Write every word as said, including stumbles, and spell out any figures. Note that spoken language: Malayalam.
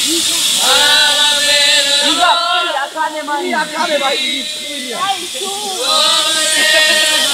ဒီကအခါနဲ့မှဒီအခါနဲ့မှဒီဒီ